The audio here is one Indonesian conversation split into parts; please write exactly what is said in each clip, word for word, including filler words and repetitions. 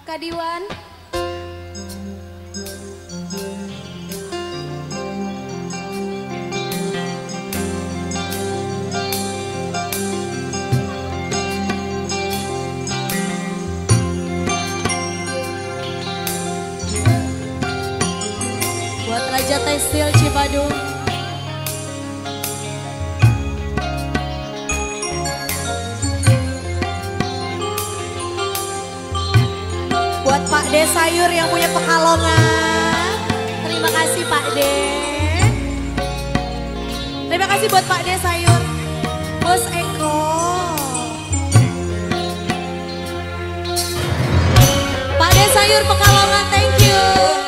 Kak Diwan. Buat Raja Tekstil Cipadu. Buat Pak De Sayur yang punya Pekalongan. Terima kasih Pak De. Terima kasih buat Pak De Sayur. Bos Eko. Pak De Sayur Pekalongan, thank you.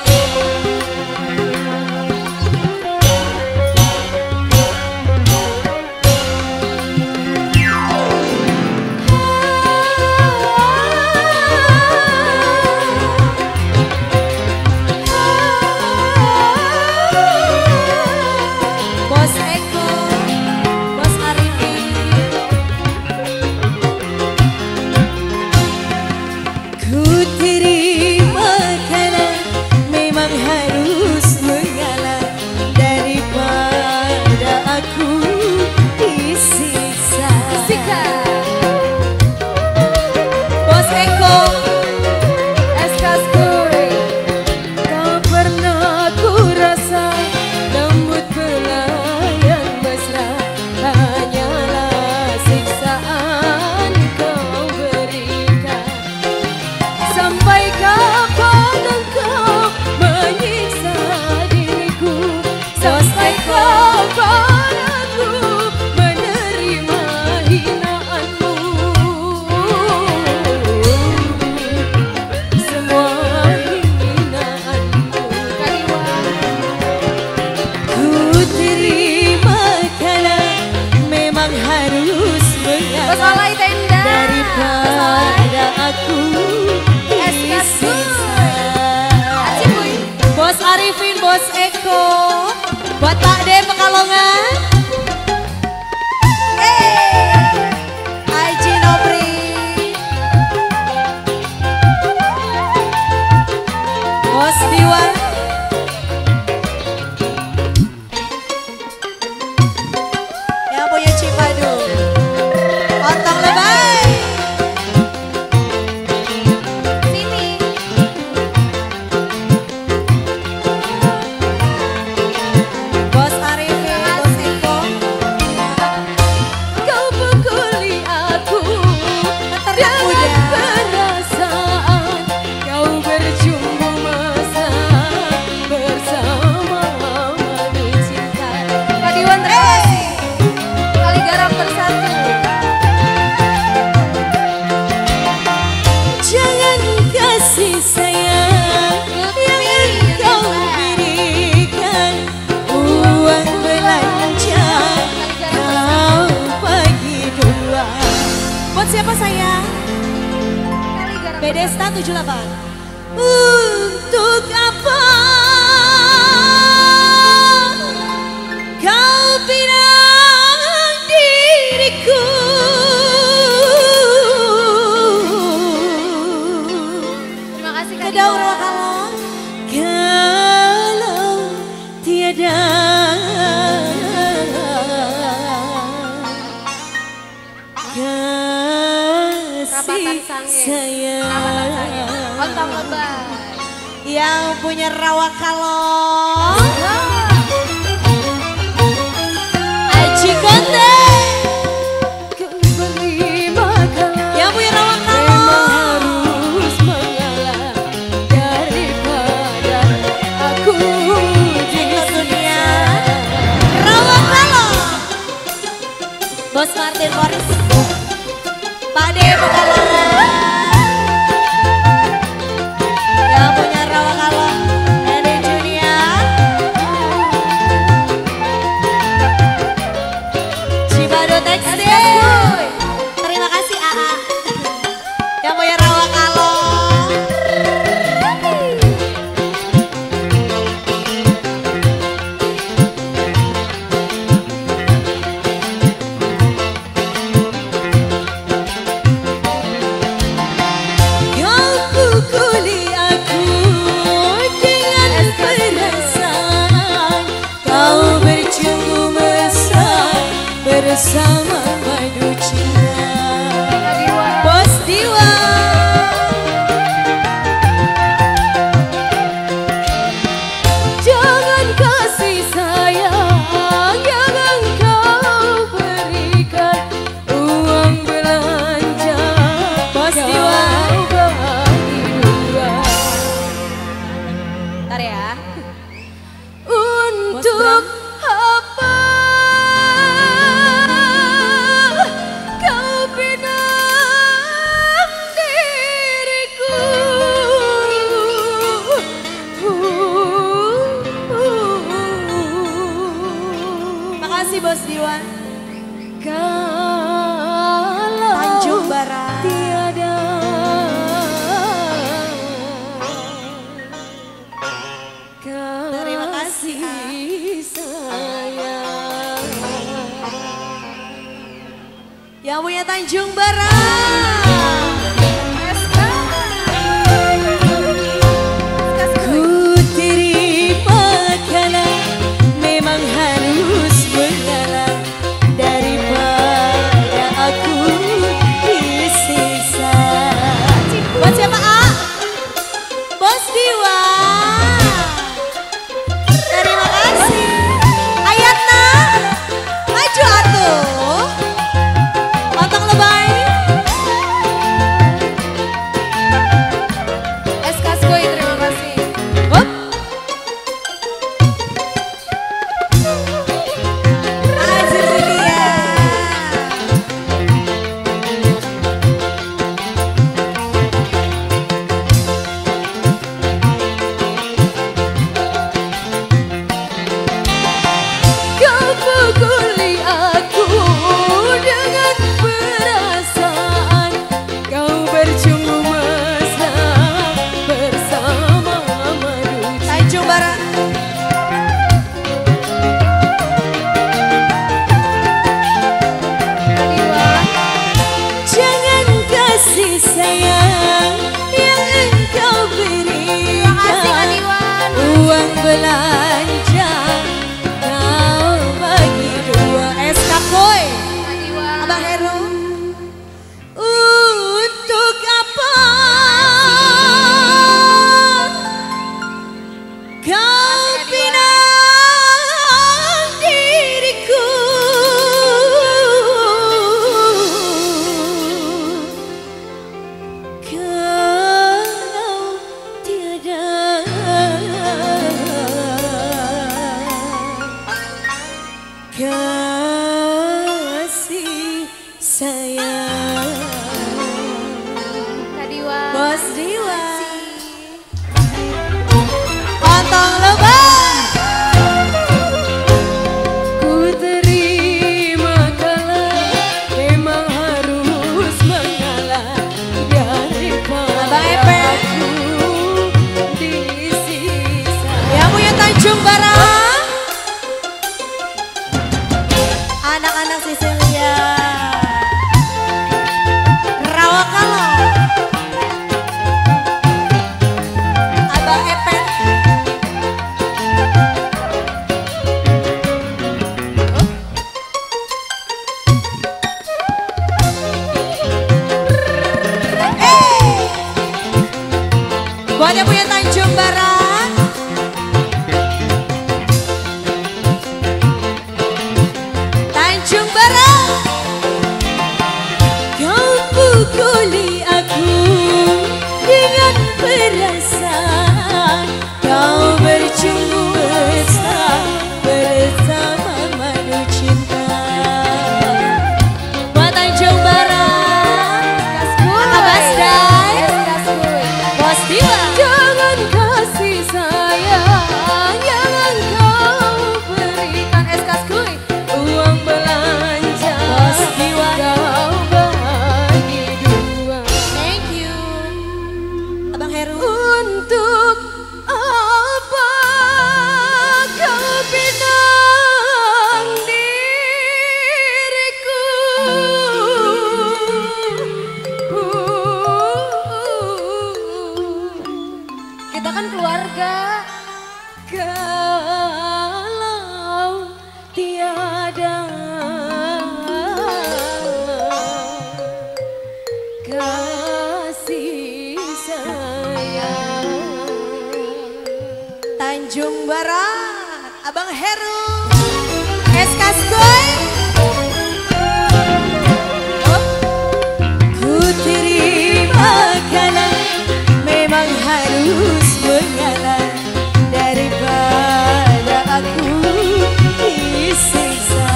Bos Eko, buat Pak De Pekalongan. Eh, Aji Nopri. Bos Diwan. Yang punya Cipadu. Otong lebay. Siapa sayang? Bedesta tujuh delapan. Untuk apa kau bilang diriku? Terima kasih Kak Diwan. Kalau, kalau tiada saya Ontong lebay yang punya rawa kalong Aji Kote yang punya rawa kalong harus mengalah daripada aku di dunia rawa kalong. Bos Martin Morris, Pak De Pekalongan. Yang punya rawa kalong Edi Junior, Cipadu Tekstil. Terima kasih A A yang punya rawa kalong. Kau pukul Diwan. Kalau Tanjung Barat. tiada Terima kasih, kasih sayang. Yang punya Tanjung Barat. Ku terima kalah, memang harus mengalah daripada aku disiksa. Buat siapa, A? Bos Diwa. Terima kasih. Ayatna, maju atuh. Lontong lebay. Es Kaskoy, terima kasih. Hop. Azilia. Kau pukuli aku dengan perasaan, kau bercumbu mesra bersama manusia. Tanjung Barat. Jangan kasih sayang yang engkau Terima kasih Kak berikan, Diwan. uang belanja kau bagi dua. S K Boy. Kak Diwan. Abang Heru. Untuk apa kau pinang diriku? Kalau tiada kasih sayang. Kak Diwan. Bos Diwa. Lontong lebay. Ku terima kalah, memang harus mengalah daripada Abang Epe. aku disiksa. Yang punya Tanjung Barat. Anak-anak Sisilia. Rawakalo. Abang Epe. Eh. Buat yang punya Tanjung Barat. Tanjung Barat. Kau pukuli aku dengan perasaan, kau bercumbu mesra bersama manu cinta. Buat Tanjung Barat. Kakak Basdai. Es Kaskoy. Bos Diwa. Jangan kasih sayang yang engkau berikan, Es Kaskoy. uang belanja Bos Diwa. kau bagi dua. Thank you. Abang Heru. Untuk apa kau pinang diriku? Kita kan keluarga. Kalau tiada kasih sayang. Tanjung Barat. Abang Heru. S Kaskoy. Ku terima kalah, memang harus mengalah daripada aku disiksa.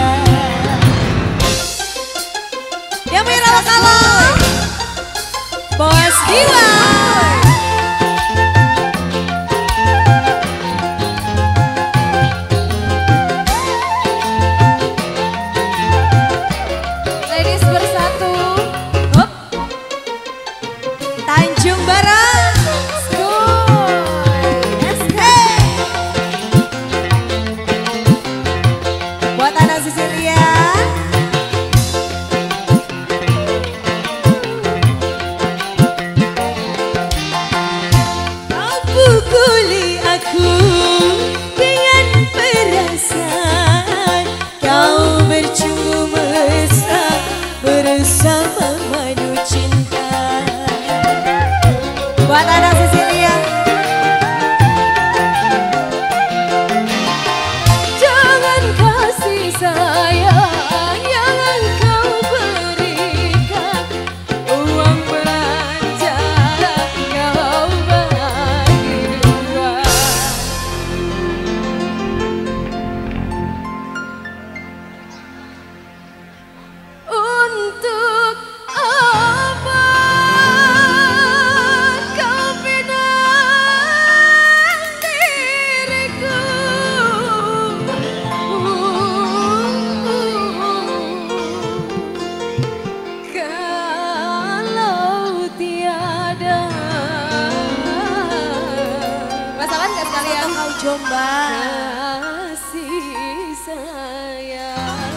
Yang punya Rawakalo. Bos Diwa. Barat. Buat anak Sisilia. Kau pukuli aku dengan perasaan, kau bercumbu mesra bersama madu cinta. Buat anak Sisilia. Jangan kasih sayang yang engkau berikan, uang belanja kau bagi dua. Untuk apa kau pinang diriku? Kalau tiada Rasakan gak sekalian? Foto kau Jombang. kasih sayang.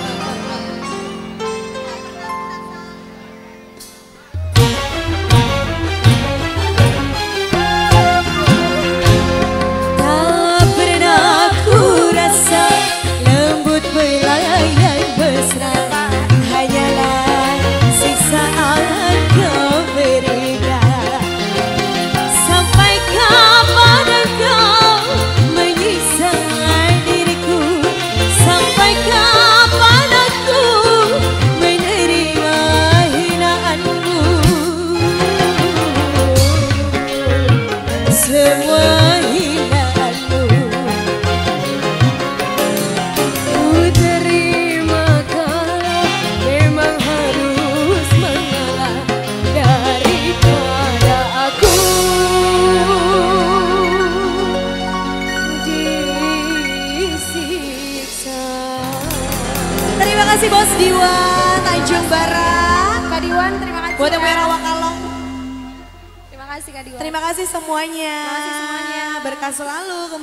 Tak pernah ku rasa lembut belayan mesra, hanyalah siksaan kau berikan. Sampai kapan engkau menyiksa diriku? Sampai kapan aku menerima hinaanmu? Semua hinaanmu ku terima kalau memang harus mengalah daripada aku disiksa. Terima kasih Bos Diwan Tanjung Barat. Kak Diwan, terima kasih. Buat yang punya Kak. Rawakalong. Terima kasih Kak Diwan. Terima kasih semuanya. Terima kasih semuanya. Berkah selalu.